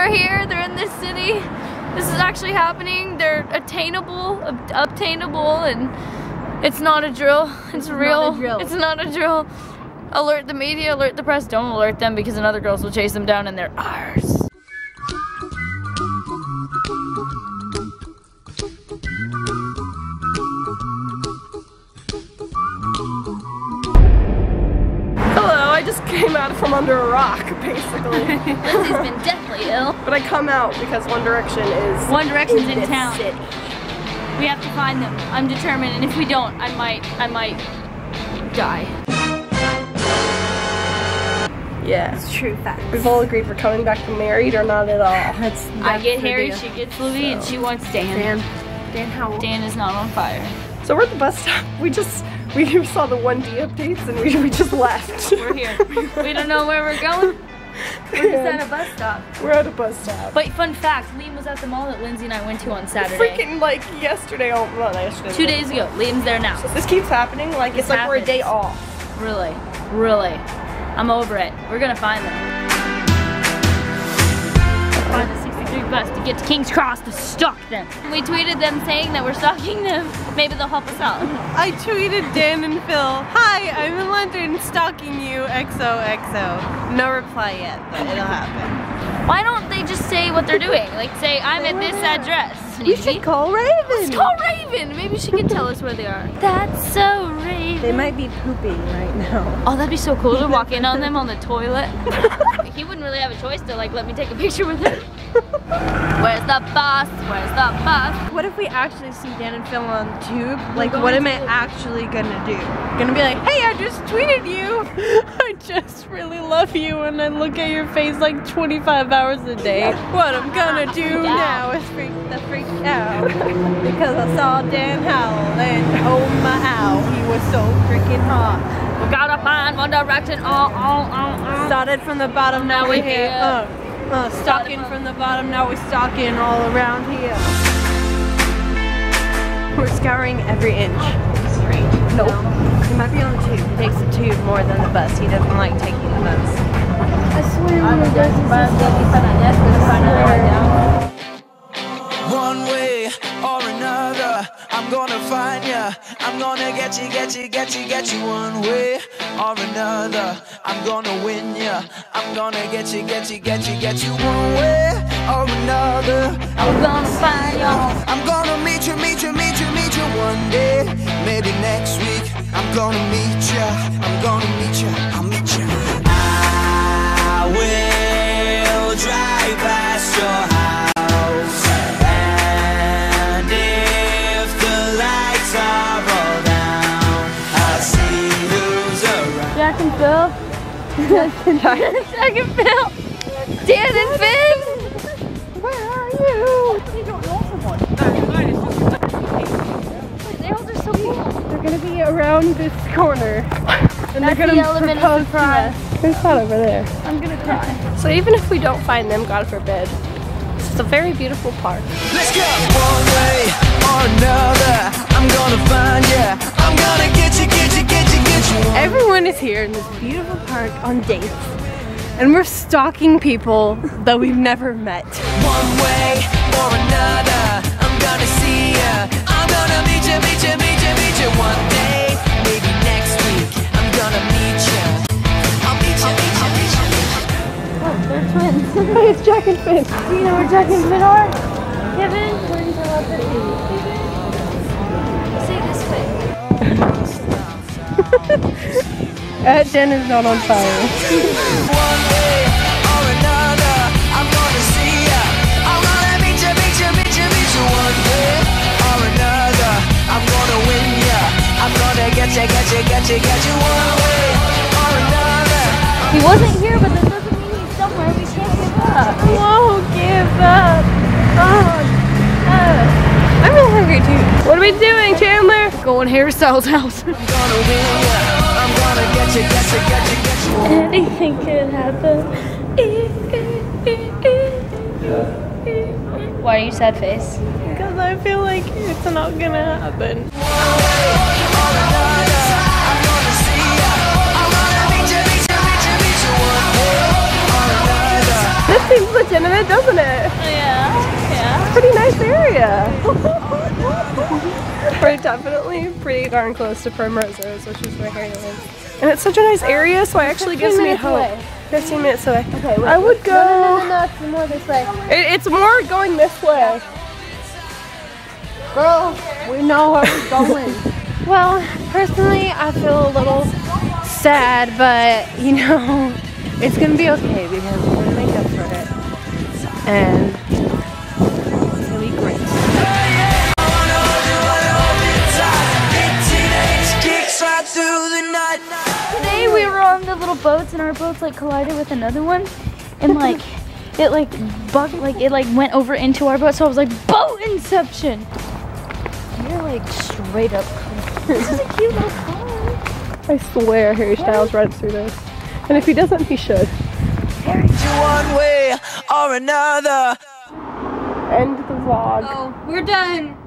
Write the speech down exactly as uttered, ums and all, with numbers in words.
They're here, they're in this city. This is actually happening. They're attainable, ob obtainable, and it's not a drill. It's, it's real. Not a drill. It's not a drill. Alert the media, alert the press. Don't alert them because another girls will chase them down and they're ours. I just came out from under a rock, basically. Lindsay's been deathly ill. But I come out because One Direction is One Direction's in, in town. City. We have to find them. I'm determined, and if we don't, I might, I might die. Yeah, it's true fact. We've all agreed we're coming back married or not at all. That's, that's I get Harry, she gets Louie, so. And she wants Dan. Dan. Dan Howell. Dan is not on fire. So we're at the bus stop. We just we saw the one D updates and we we just left. We're here. We don't know where we're going. We're just at a bus stop. We're at a bus stop. But fun fact, Liam was at the mall that Lindsay and I went to on Saturday. Freaking like yesterday, oh not yesterday. Two days ago. Liam's there now. So this keeps happening. Like this it's like happens. we're a day off. Really, really. I'm over it. We're gonna find them. Find the sixty-three bus to get to King's Cross to stalk them. We tweeted them saying that we're stalking them. Maybe they'll help us out. I tweeted Dan and Phil, hi, I'm in London stalking you, X O X O. No reply yet, but it'll happen. Why don't they just say what they're doing? Like say, I'm at this address. We should call Raven. Let's call Raven. Maybe she can tell us where they are. That's so Raven. They might be pooping right now. Oh, that'd be so cool to walk in on them on the toilet. He wouldn't really have a choice to like let me take a picture with him. Where's the bus? Where's the bus? What if we actually see Dan and Phil on the tube? Like, what am I actually gonna do? Gonna be like, hey, I just tweeted you. I just really love you, and I look at your face like twenty-five hours a day. What I'm gonna do now is freak the freak out because I saw Dan Howell, and oh my how, he was so freaking hot. We gotta find One Direction. Oh, oh, oh, oh. Started from the bottom, now we're here. Uh, uh, stalking from the bottom, now we're stalking all around here. We're scouring every inch. Straight. Nope. He might be on the tube. He takes the tube more than the bus. He doesn't like taking the bus. I swear on the bus. One way or another, I'm gonna find ya. I'm gonna get you, get you, get you, get you. One way or another, I'm gonna win ya. I'm gonna get you, get you, get you, get you. One way or another, I'm gonna find ya. I'm gonna meet you, meet you, meet you, meet you one day. Maybe next week, I'm gonna meet ya. I'm gonna meet ya, I'll meet ya. I will drive past your house. Jack and Phil. Jack and, Jack and Phil. Dan and Finn. Where are you? They don't know someone. They all are so cool. They're gonna be around this corner. And That's they're gonna the element propose of surprise. to us. There's that over there. I'm gonna cry. So even if we don't find them, God forbid, it's a very beautiful park. Let's go! One way or another, I'm gonna find ya. I'm gonna get you, get you, get you, get you. Everyone is here in this beautiful park on dates. And we're stalking people that we've never met. One way or another, I'm gonna see ya. I'm gonna meet ya, meet ya, meet ya, meet ya one day. Maybe next week, I'm gonna meet ya. I'll meet ya, meet ya, meet ya, meet ya. Oh, they're twins. Hey, it's Jack and Finn. Do you know where Jack and Finn are? Kevin, where do you know what they're doing? Say this way. Uh, Jen is not on fire. One way or another, I'm gonna see ya. I'm gonna meet ya, meet ya, meet ya, meet ya one way or another. I'm gonna win ya. I'm gonna get ya, get ya, get ya, get you one way or another. He wasn't here, but that doesn't mean he's somewhere. We can't give up. Won't give up. Oh, uh, I'm really hungry too. What are we doing, Chandler? Going Harry Styles' house. I'm gonna win ya. I'm gonna get you, get you, get you, get you. Anything could happen. Why are you sad face? Because I feel like it's not gonna happen. One way or another, I'm gonna see ya. I'm gonna meet ya, meet ya, meet ya, meet ya one way or another. This seems legitimate, doesn't it? Yeah, yeah. Pretty nice area. We're definitely pretty darn close to Primroses, which is where Harry lives. And it's such a nice area, so it actually gives me hope. fifteen minutes away. Okay, wait. I would go. No, no, no, no, it's more this way. It, it's more going this way. Girl, we know where we're going. Well, personally, I feel a little sad, but you know, it's gonna be okay because we're gonna make up for it. And it's gonna be great. Today we were on the little boats and our boats like collided with another one and like it like bugged, like it like went over into our boat, so I was like, boat inception. You're like straight up. This is a cute little car. I swear Harry Styles rides through this. And if he doesn't, he should. Harry. One way or another. End the vlog. Oh, we're done.